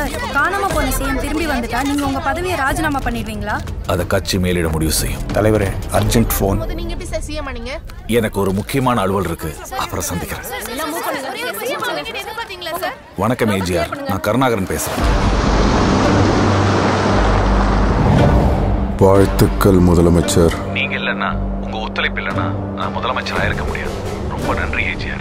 Sir, காணாம போன CM திரும்பி வந்துட்டா நீங்க உங்க பதவியை ராஜினாமா பண்ணிடுவீங்களா? அதை கட்சி மேலிட முடிவு செய்யும். தலைவரே, அர்ஜென்ட் ஃபோன். நீங்க எப்படி சார் சிஎம் ஆனீங்க? எனக்கு ஒரு முக்கியமான அலுவல் இருக்கு, அப்புறம் சந்திக்கிறேன். வணக்கம் ஏஜிஆர், நான் கருணாகரன் பேசுறேன். வாழ்த்துக்கள் முதலமைச்சர். நீங்க இல்லைன்னா, உங்க ஒத்துழைப்பு இல்லைன்னா நான் முதலமைச்சராக இருக்க முடியாது. ரொம்ப நன்றி ஏஜிஆர்.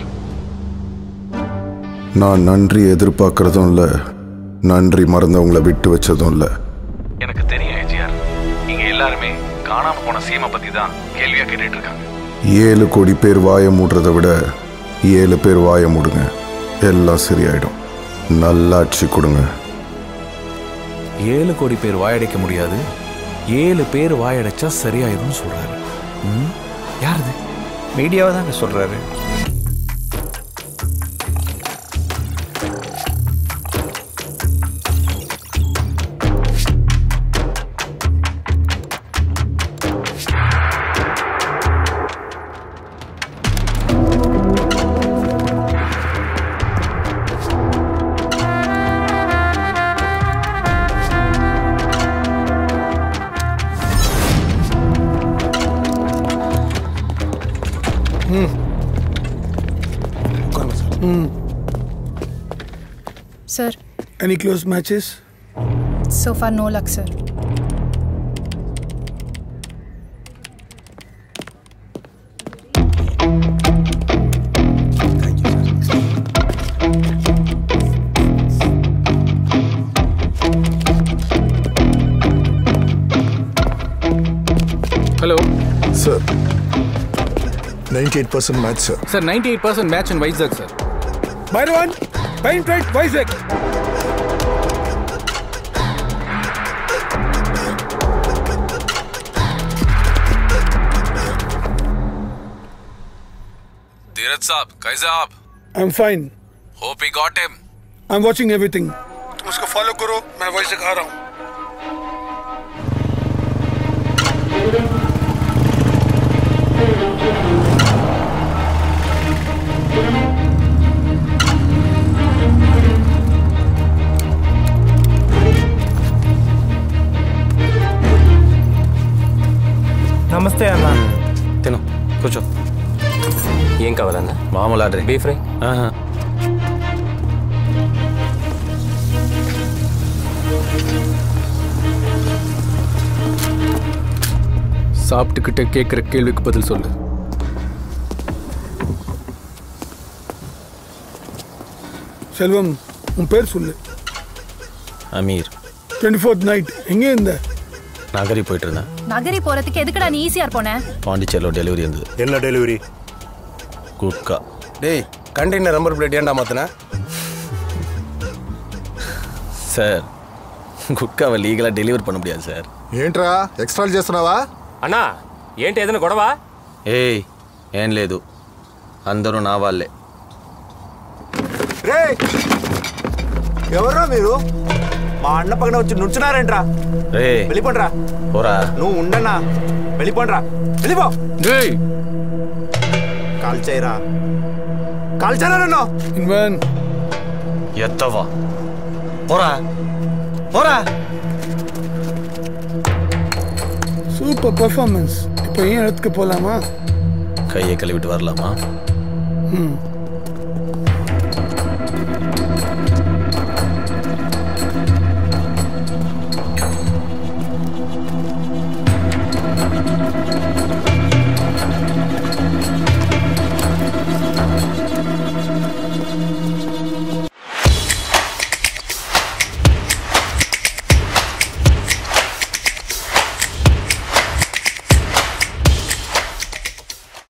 நான் நன்றி எதிர்பார்க்கறதும் இல்லை, நன்றி மறந்தவங்களை விட்டு வச்சதும் இல்லை. எனக்கு தெரியும் ஏஜிஆர், நீங்க எல்லாருமே காணாம போன சீமை பத்தி தான் கேள்வியா கேட்டுட்டு இருக்காங்க. 7 கோடி பேர் வாய மூடுறதை விட 7 பேர் வாய மூடுங்க, எல்லாம் சரியாயிடும். நல்லாட்சி கொடுங்க. 7 கோடி பேர் வாயடைக்க முடியாது, 7 பேர் வாயடைச்சா சரியாயிடும் சொல்றாரு. யாருது? மீடியாவை தாங்க சொல்றாரு. Sir. Any close matches? So far, no luck, sir. Thank you, sir. Hello. Sir, 98% match, sir. Sir, 98% match in Vizag, sir. Byron, paint right, Vizag. धीरज साहब, कैसे आप? I'm fine. Hope he got him. I'm watching everything. उसको follow करो, मैं Vizag आ रहा हूँ. నమస్తే అన్న. తిను, కూర్చో. ఏం కావాలన్నా? మామూలు ఆర్డర్. Beef fry. சாப்பிட்டுக்கிட்ட கேட்குற கேள்விக்கு பதில் சொல்லு. செல்வம், உன் பேர் சொல்லு. அமீர். 24th night எங்கே இருந்த? நகரி போயிட்டு இருந்தேன். நகரி போறதுக்கு எதுக்குடா நீ ஈஸியா போன? பாண்டிச்சேரியில் டெலிவரி இருந்தது. என்ன டெலிவரி? குட்கா. டேய், கண்டெய்னர் நம்பர் பிளேட் ஏன்டா மாத்தின? సార్ గుట్కావ లీగల్ డెలివరీ பண்ண முடியாது సార్. ఏంట్రా ఎక్స్ట్రా చేస్తున్నావా? అన్నా ఏంటి ఏదైనా గొడవ? ఏయ్ ఏం లేదు, అందరూ నా వాళ్ళే. రే, ఎవర్రా మీరు? మా అన్న పక్కన వచ్చి నుంచున్నారేంట్రా? రే వెళ్ళిపోండ్రా. పోరా. నువ్వు ఉండన్నా, వెళ్ళిపోండ్రా. వెళ్ళిపో. కాల్చేయరా, కాల్చారా నన్ను? இன்வன் ఎత్తవా, పోరా పోరా. Super performance. இப்போ ஏன் எடுத்துக்க போலாமா? கையை கழுவிட்டு வரலாமா?